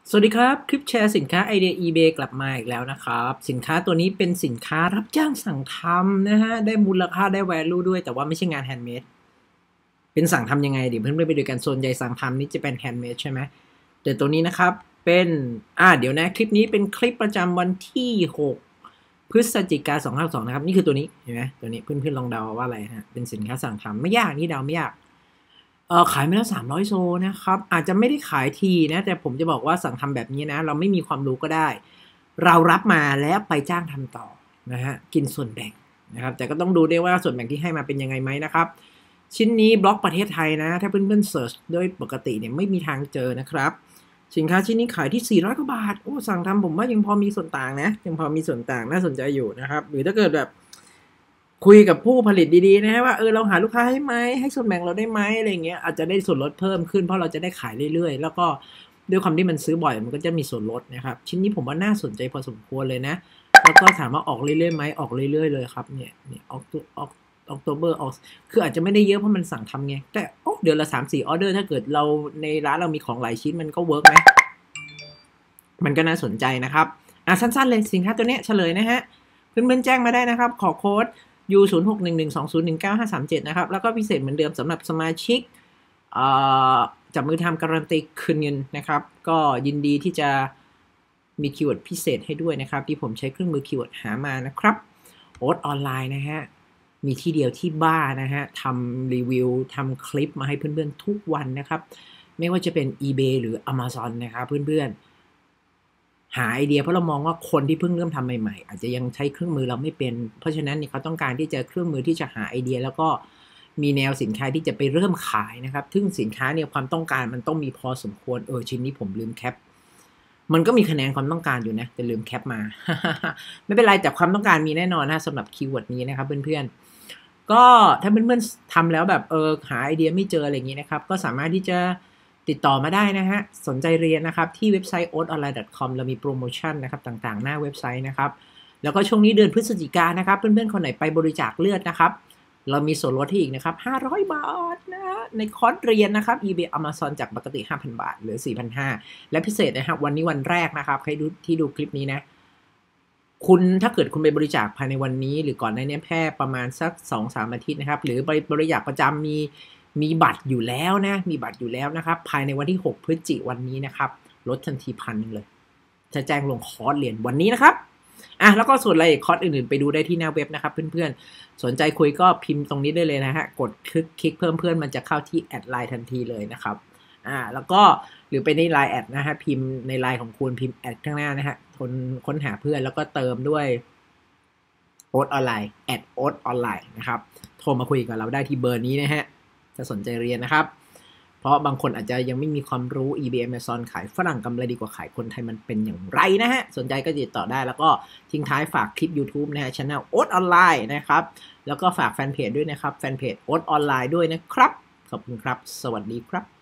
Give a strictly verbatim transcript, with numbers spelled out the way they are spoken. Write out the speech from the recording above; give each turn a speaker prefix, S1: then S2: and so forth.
S1: สวัสดีครับคลิปแชร์สินค้าไอเดีย eBay กลับมาอีกแล้วนะครับสินค้าตัวนี้เป็นสินค้ารับจ้างสั่งทำนะฮะได้มูลค่าได้ value ด้วยแต่ว่าไม่ใช่งานแฮนด์เมดเป็นสั่งทำยังไงเดี๋ยวเพื่อนๆไปดูกันส่วนใหญ่สั่งทำนี่จะเป็นแฮนด์เมดใช่ไหมแต่ตัวนี้นะครับเป็นอ่าเดี๋ยวนะคลิปนี้เป็นคลิปประจำวันที่หกพฤศจิกายนสองพันห้าร้อยหกสิบสองนะครับนี่คือตัวนี้เห็นไหมตัวนี้เพื่อนๆลองเดาว่าอะไรฮะเป็นสินค้าสั่งทำไม่ยากนี่เดาไม่ยาก เออขายมาแล้วสามร้อยโซนะครับอาจจะไม่ได้ขายทีนะแต่ผมจะบอกว่าสั่งทำแบบนี้นะเราไม่มีความรู้ก็ได้ เรารับมาแล้วไปจ้างทำต่อนะฮะกินส่วนแบ่งนะครับแต่ก็ต้องดูด้วยว่าส่วนแบ่งที่ให้มาเป็นยังไงไหมนะครับชิ้นนี้บล็อกประเทศไทยนะถ้าเพื่อนๆเสิร์ชโดยปกติเนี่ยไม่มีทางเจอนะครับสินค้าชิ้นนี้ขายที่สี่ร้อยกว่าบาทโอ้สั่งทำผมว่ายังพอมีส่วนต่างนะยังพอมีส่วนต่างน่าสนใจอยู่นะครับหรือถ้าเกิดแบบคุยกับผู้ผลิตดีๆนะฮะว่าเออเราหาลูกค้าให้ไหมให้ส่วนแบ่งเราได้ไหมอะไรเงี้ยอาจจะได้ส่วนลดเพิ่มขึ้นเพราะเราจะได้ขายเรื่อยๆแล้วก็ด้วยความที่มันซื้อบ่อยมันก็จะมีส่วนลดนะครับชิ้นนี้ผมว่าน่าสนใจพอสมควรเลยนะแล้วก็ถามว่าออกเรื่อยๆไหมออกเรื่อยๆเลยครับเนี่ยเนี่ยออกตัวออกออกตัวเบอร์ออกคืออาจจะไม่ได้เยอะเพราะมันสั่งทำไงแต่โอ้เดือนละสามสี่ออเดอร์ถ้าเกิดเราในร้านเรามีของหลายชิ้นมันก็เวิร์กไหมมันก็น่าสนใจนะครับอ่ะสั้นๆเลยสินค้าตัวนี้เฉลยนะฮะเพื่อนๆแจ้งมาได้นะครับขอโค้ด ยู ศูนย์ หก หนึ่ง หนึ่ง สอง ศูนย์ หนึ่ง เก้า ห้า สาม เจ็ด นะครับแล้วก็พิเศษเหมือนเดิมสำหรับสมาชิกจับมือทำการันตีคืนเงินนะครับก็ยินดีที่จะมีคีย์เวิร์ดพิเศษให้ด้วยนะครับที่ผมใช้เครื่องมือคีย์เวิร์ดหามานะครับโอ๊ตออนไลน์นะฮะมีที่เดียวที่บ้านะฮะทำรีวิวทำคลิปมาให้เพื่อนๆทุกวันนะครับไม่ว่าจะเป็น eBay หรือ Amazon นะครับเพื่อนๆหาไอเดียเพราะเรามองว่าคนที่เพิ่งเริ่มทำใหม่ๆอาจจะยังใช้เครื่องมือเราไม่เป็นเพราะฉะนั้นเนี่ยเขาต้องการที่จะเครื่องมือที่จะหาไอเดียแล้วก็มีแนวสินค้าที่จะไปเริ่มขายนะครับซึ่งสินค้าเนี่ยความต้องการมันต้องมีพอสมควรเออชิ้นนี้ผมลืมแคปมันก็มีคะแนนความต้องการอยู่นะแต่ลืมแคปมา ไม่เป็นไรแต่ความต้องการมีแน่นอนนะสำหรับคีย์เวิร์ดนี้นะครับเพื่อนๆก็ถ้าเพื่อนๆทำแล้วแบบเออหาไอเดียไม่เจออะไรอย่างนี้นะครับก็สามารถที่จะติดต่อมาได้นะฮะสนใจเรียนนะครับที่เว็บไซต์ โอ๊ต ออนไลน์ ดอท คอม เรามีโปรโมชั่นนะครับต่างๆหน้าเว็บไซต์นะครับแล้วก็ช่วงนี้เดือนพฤศจิกายนนะครับเพื่อนๆคนไหนไปบริจาคเลือดนะครับเรามีส่วนลดให้อีกนะครับห้าร้อยบาทนะในคอร์สเรียนนะครับ eBay Amazon จากปกติ ห้าพัน บาทเหลือ สี่พันห้าร้อย และพิเศษนะครับวันนี้วันแรกนะครับใครดูที่ดูคลิปนี้นะคุณถ้าเกิดคุณไปบริจาคภายในวันนี้หรือก่อนหน้านี้แค่ประมาณสัก สองถึงสาม อาทิตย์นะครับหรือบริบริจาคประจำมีมีบัตรอยู่แล้วนะมีบัตรอยู่แล้วนะครับภายในวันที่หกพฤศจิกายนวันนี้นะครับลดทันทีพันนึงเลยจะแจ้งลงคอร์สเรียนวันนี้นะครับอ่ะแล้วก็ส่วนรายละเอียดคอร์สอื่นๆไปดูได้ที่หน้าเว็บนะครับเพื่อนๆสนใจคุยก็พิมพ์ตรงนี้ได้เลยนะฮะกดคลิกคลิกเพิ่มเพื่อนมันจะเข้าที่แอดไลน์ทันทีเลยนะครับอ่าแล้วก็หรือไปในไลน์แอดนะฮะพิมพ์ในไลน์ของคุณพิมพ์แอดข้างหน้านะฮะคนค้นหาเพื่อนแล้วก็เติมด้วยโอ๊ตออนไลน์แอดโอ๊ตออนไลน์นะครับโทรมาคุยกับเราได้ที่เบอร์นี้นะฮะถ้าสนใจเรียนนะครับเพราะบางคนอาจจะยังไม่มีความรู้ eBay Amazon ขายฝรั่งกำไรดีกว่าขายคนไทยมันเป็นอย่างไรนะฮะสนใจก็ติดต่อได้แล้วก็ทิ้งท้ายฝากคลิป YouTube นะฮะ Channel โอ๊ตออนไลน์นะครับแล้วก็ฝากแฟนเพจด้วยนะครับแฟนเพจโอ๊ตออนไลน์ด้วยนะครับขอบคุณครับสวัสดีครับ